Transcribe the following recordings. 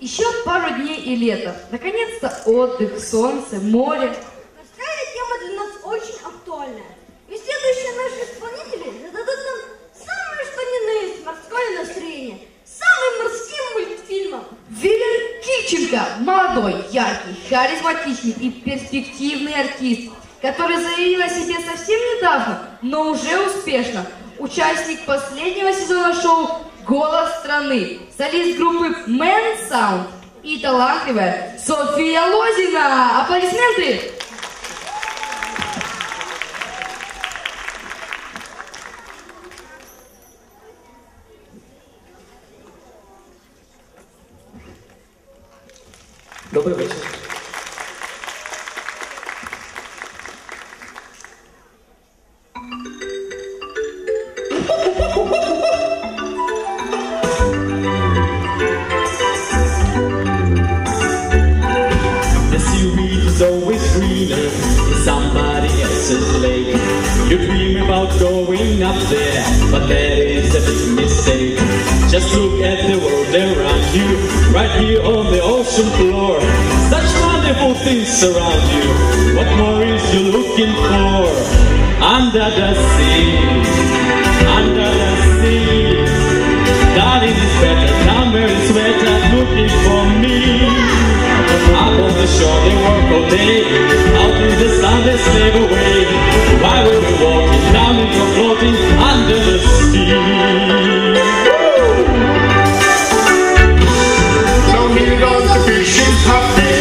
Еще пару дней и лето. Наконец-то отдых, солнце, море. Морская тема для нас очень актуальная. И следующие наши исполнители зададут нам самое что ни на есть морское настроение. Самым морским мультфильмом. Вилер Киченко, молодой, яркий, харизматичный и перспективный артист, который заявил о себе совсем недавно, но уже успешно. Участник последнего сезона шоу «Голос страны», солист группы Man Sound и талантливая София Лозина. Аплодисменты! Добрый вечер. The seaweed is always greener in somebody else's lake. You dream about going up there, but that is a big mistake. Just look at the world around you, right here on the ocean floor. Such wonderful things around you. What more is you looking for? Under the sea, under the sea. Darling is better, summer is wetter, looking for me. Up on the shore they work all day, out in the sun they slave away. Why were we walking down and you're floating under the sea? Down here on the fish is happy.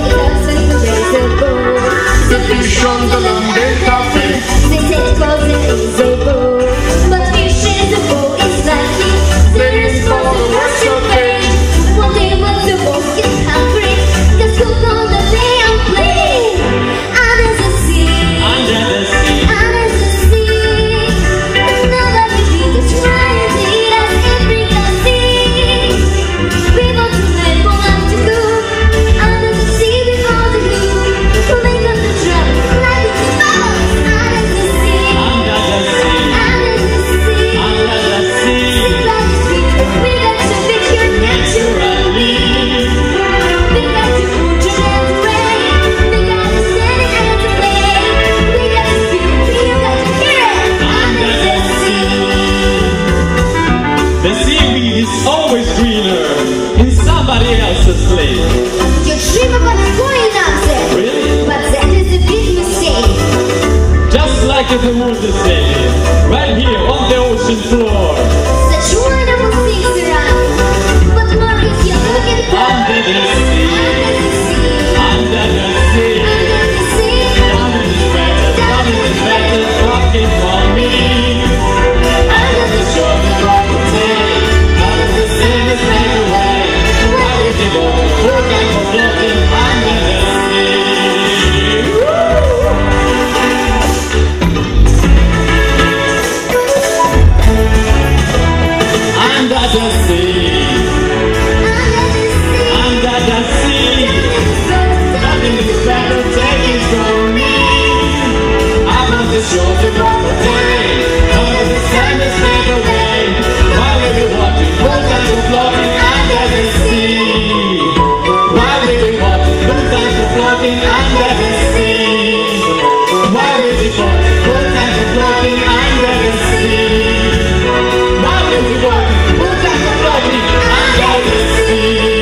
The fish on the land ain't happy. They say clothes is a bow, but fish is a bow, it's like it. There is for the worst of pain. One day when the boat gets hungry, just go on the day and play. Under the sea, Under the sea. under the sea. Nobody feels us trying to eat us every day. We want to live, we want to go. Under the sea before the blue. We'll make up the drum, like it's a bubble. Under the sea, Under the sea. under the sea. Under the sea. Like a creature, we got to fix your naturally. We got to put your hands away. We got to stand it and to play. We got to feel, we got to hear it. Under the sea. The seaweed is always greener in somebody else's lake. You dream about going up there, Really? but that is a big mistake. Just like if the world is dead, right here on the ocean floor. Such wonderful things around, but more is you looking for. Under the sea. Under the sea. Under the sea. Under the sea. Darling is better, darling is better, talking for me. Under the shore we walk the day, out of the sea we slave away. Why would you go to work and go floating under the sea? Under the sea, under the sea. Nothing is better taking from me. I'm on the shore to walk the day. Over the sand is slave away. Why will we watching boats and go floating under the sea? Why will we watching boats and go floating under the sea? Why will we watching boats and go floating under the sea? Why will we watching boats and go floating under the sea?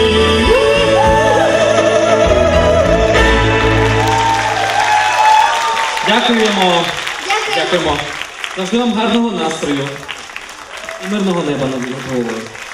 Дякуємо. Дякуємо. Завжди вам гарного настрою і мирного неба над головою.